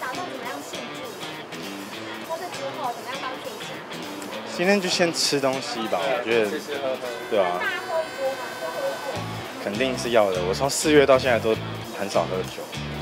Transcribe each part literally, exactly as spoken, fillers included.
打算怎么样庆祝？或是之后怎么样当庆祝？ 今天就先吃东西吧，我觉得， 吃吃喝喝， 对啊， 大喝一波嘛，就喝酒。 肯定是要的。我从四月到现在都很少喝酒。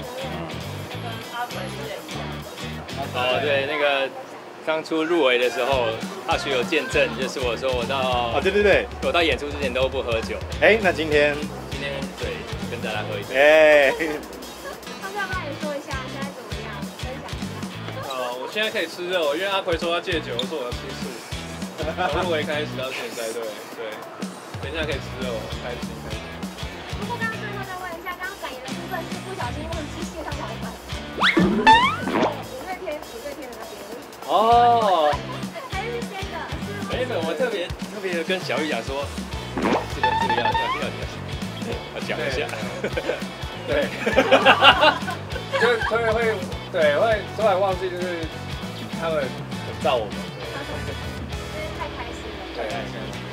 哦，对，那个当初入围的时候，阿许有见证，就是我说我到哦，对对对， 我到演出之前都不喝酒。 哎，那今天， 今天对跟大家喝一杯。 哎， 那要不要你说一下现在怎么样？分享一下。 呃，我现在可以吃肉，因为阿奎说要戒酒，我说我要吃素。从入围开始到现在，对对，等一下可以吃肉，开心开心。 不过刚刚最后再问一下，刚刚感言的部分是不小心忘记卸上条款。五月天，五月天的那边。 哦， 还是先的，是没有，我特别特别的跟小雨讲说，这个这个要要要要讲一下。 对，就会会对会突然忘记，就是他们很照我们。 因为太开心了。 对，开心。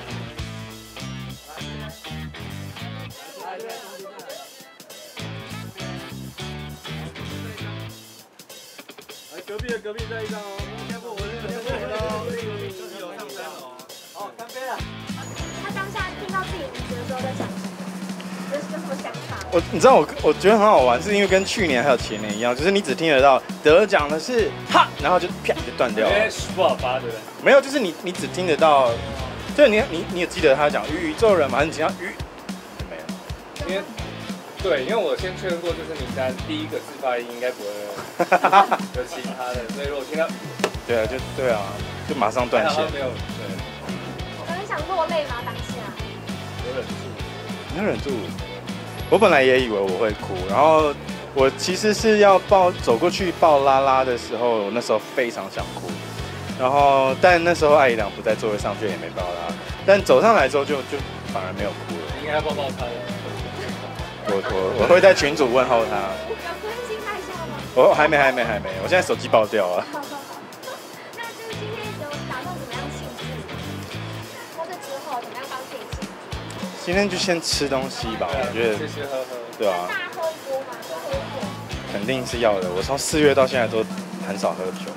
来，隔壁的隔壁再一张哦，先不我先不我喽，有上山哦。好，干杯了。 他当下听到自己名字的时候在想什么？有有什么想法？ 我你知道我我觉得很好玩，是因为跟去年还有前年一样，就是你只听得到得奖的是哈，然后就啪就断掉了。 因为不好发，对不对？ 没有，就是你你只听得到，就是你你你也记得他讲宇宙人嘛，还是你听到宇就没了。 因为对，因为我先确认过，就是名单第一个字发音应该不会有其他的，所以如果听到对啊，就对啊，就马上断线。 没有，对， 有人想落泪吗？当下？ 有忍住。 你要忍住。我本来也以为我会哭，然后我其实是要抱走过去抱拉拉的时候，我那时候非常想哭，然后但那时候艾怡良不在座位上，就也没抱拉，但走上来之后就就反而没有哭了。 应该要抱抱他的。 我我我会在群组问候他， 有关心他一下吗？ 我还没还没还没，我现在手机爆掉了。 那就是今天有打算怎么样庆祝？或是之后怎么样帮自己庆祝？ 今天就先吃东西吧，我觉得吃吃喝喝， 对啊， 大喝一波嘛，就喝酒。 肯定是要的。我从四月到现在都很少喝酒。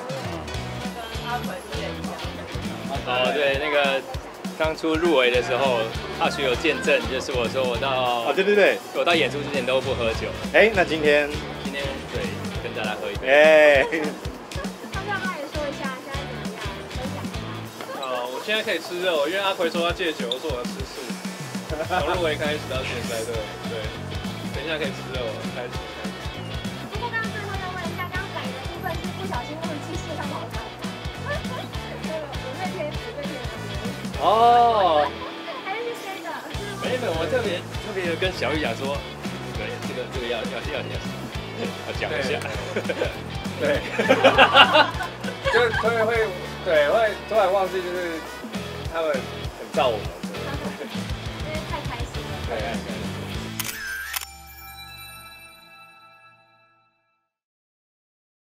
哦，对，那个当初入围的时候，阿许有见证，就是我说我到哦，对对对， 我到演出之前都不喝酒。 哎，那今天， 今天对跟大家喝一杯。 哎， 那要不要也说一下现在怎么样？分享一下。 呃，我现在可以吃肉，因为阿奎说要戒酒，我说我要吃素。从入围开始到现在，对对，等一下可以吃肉，开心开心。 不过刚刚最后再问一下，刚刚感言的部分是不小心忘记卸上条款。五月天，五月天的那边。 哦， 还是先的，是没有，我特别特别的跟小雨讲说，对，这个这个要要要要要讲一下。 对，就会会对会突然忘记，就是他们很照我们。 因为太开心了。 对。